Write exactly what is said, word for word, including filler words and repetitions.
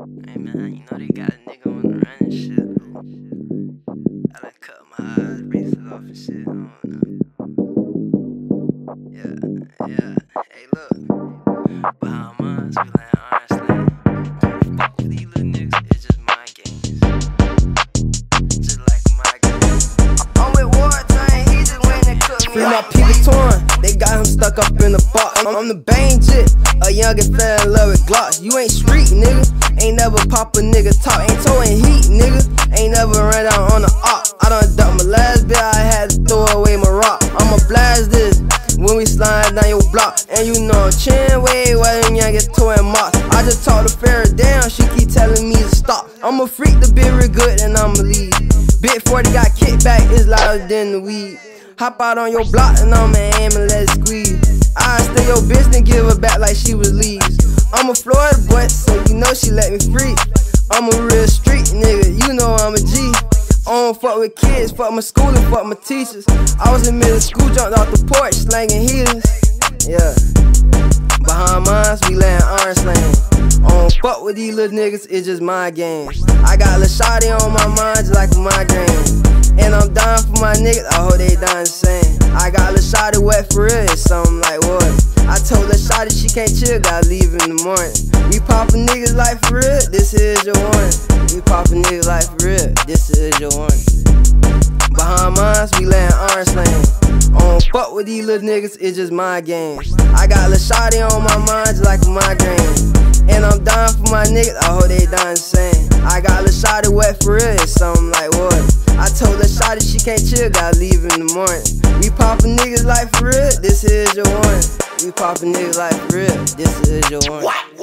Hey man, you know they got a nigga on the run and shit. I done cut my eyes, braces off and shit. I don't know. Yeah, yeah. Hey, look. Bahamas, we land orange lane. Fuck with these little niggas, it's just my games. Just like my games. I'm with Wartime, he just went and cooked me. Free my people torn, they got him stuck up in the box. I'm, I'm the bang jit, a youngin' fell in love with Glocks. You ain't street, nigga. Ain't never pop a nigga talk. Ain't towing heat, nigga. Ain't never run down on the op. I done ducked my last bit, I had to throw away my rock. I'ma blast this when we slide down your block. And you know chin way while them youngins towing mocks. I just talked the Farrah down, she keep telling me to stop. I'ma freak the beer real good and I'ma leave. Big forty got kicked back, it's louder than the weed. Hop out on your block and I'ma aim and let it squeeze. I stay your bitch and give her back like she was leaves. I'm a Florida boy, so you know she let me free. I'm a real street nigga, you know I'm a G. I don't fuck with kids, fuck my school and fuck my teachers. I was in middle school, jumped off the porch, slanging heaters. Yeah, Bahamas, we land orange lane. I don't fuck with these little niggas, it's just my game. I got Lil Shawty on my mind just like a migraine. And I'm dying for my niggas, I hope they dying the same. I got Lil Shawty wet for real, it's something like water. I told Lil Shawty she can't chill, gotta leave in the morning. We poppin' niggas like for real, this is your warning. We poppin' niggas like for real, this is your warning. Bahamas, we land orange lane. I don't fuck with these little niggas, it's just my game. I got Lil Shawty on my mind just like a migraine. And I'm dying for my niggas, I hope they dying the same. I got Lil Shawty wet for real, it's something like water. I told Lil Shawty she can't chill, gotta leave in the morning. We poppin' niggas like for real, this is your warning. We poppin' niggas like for real, this is your warning.